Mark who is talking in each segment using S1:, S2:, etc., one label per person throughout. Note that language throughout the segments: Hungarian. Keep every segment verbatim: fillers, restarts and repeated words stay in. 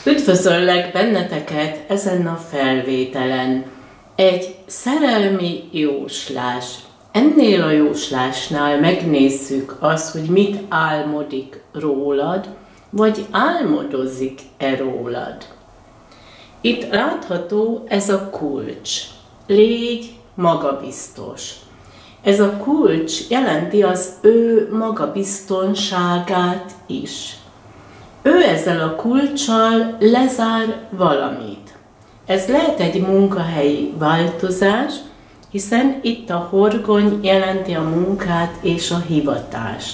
S1: Üdvözöllek benneteket ezen a felvételen. Egy szerelmi jóslás. Ennél a jóslásnál megnézzük azt, hogy mit álmodik rólad, vagy álmodozik-e rólad. Itt látható ez a kulcs. Légy magabiztos. Ez a kulcs jelenti az ő magabiztonságát is. Ő ezzel a kulccsal lezár valamit. Ez lehet egy munkahelyi változás, hiszen itt a horgony jelenti a munkát és a hivatást.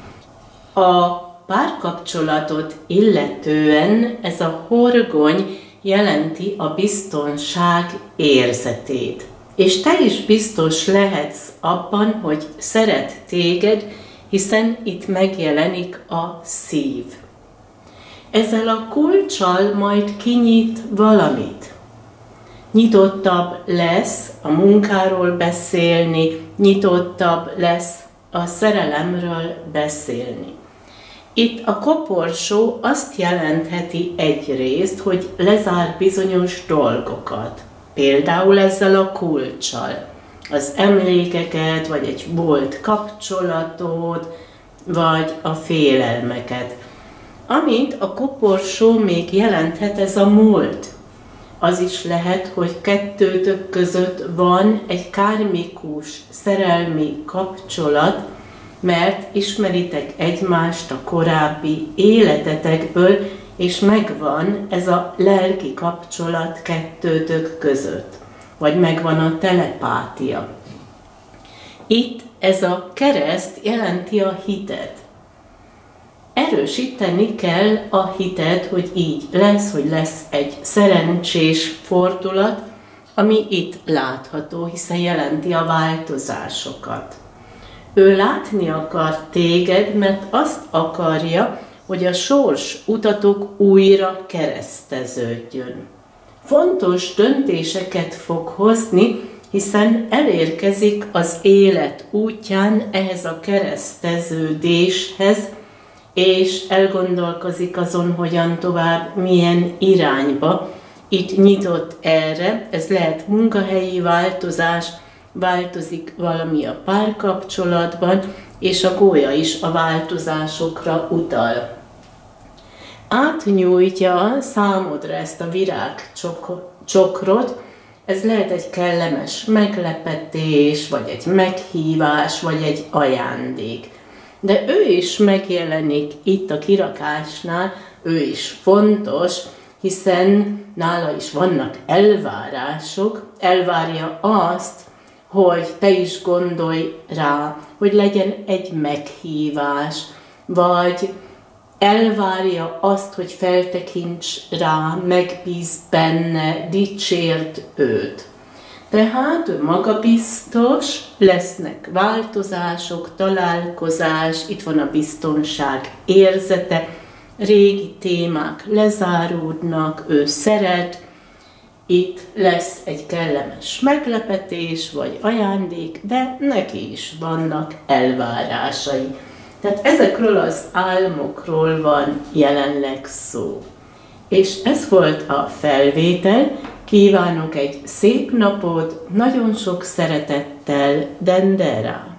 S1: A párkapcsolatot illetően ez a horgony jelenti a biztonság érzetét. És te is biztos lehetsz abban, hogy szeret téged, hiszen itt megjelenik a szív. Ezzel a kulccsal majd kinyit valamit. Nyitottabb lesz a munkáról beszélni, nyitottabb lesz a szerelemről beszélni. Itt a koporsó azt jelentheti egyrészt, hogy lezár bizonyos dolgokat. Például ezzel a kulccsal. Az emlékeket, vagy egy volt kapcsolatot, vagy a félelmeket. Amint a koporsó még jelenthet ez a múlt. Az is lehet, hogy kettőtök között van egy kármikus szerelmi kapcsolat, mert ismeritek egymást a korábbi életetekből, és megvan ez a lelki kapcsolat kettőtök között, vagy megvan a telepátia. Itt ez a kereszt jelenti a hitet. Erősíteni kell a hited, hogy így lesz, hogy lesz egy szerencsés fordulat, ami itt látható, hiszen jelenti a változásokat. Ő látni akar téged, mert azt akarja, hogy a sors utatok újra kereszteződjön. Fontos döntéseket fog hozni, hiszen elérkezik az élet útján ehhez a kereszteződéshez, és elgondolkozik azon, hogyan tovább, milyen irányba. Itt nyitott erre, ez lehet munkahelyi változás, változik valami a párkapcsolatban, és a gólya is a változásokra utal. Átnyújtja számodra ezt a virágcsokrot, ez lehet egy kellemes meglepetés, vagy egy meghívás, vagy egy ajándék. De ő is megjelenik itt a kirakásnál, ő is fontos, hiszen nála is vannak elvárások, elvárja azt, hogy te is gondolj rá, hogy legyen egy meghívás, vagy elvárja azt, hogy feltekints rá, megbíz benne, dicsérd őt. Tehát ő magabiztos, lesznek változások, találkozás, itt van a biztonság érzete, régi témák lezáródnak, ő szeret, itt lesz egy kellemes meglepetés vagy ajándék, de neki is vannak elvárásai. Tehát ezekről az álmokról van jelenleg szó. És ez volt a felvétel. Kívánok egy szép napot, nagyon sok szeretettel, Dendera!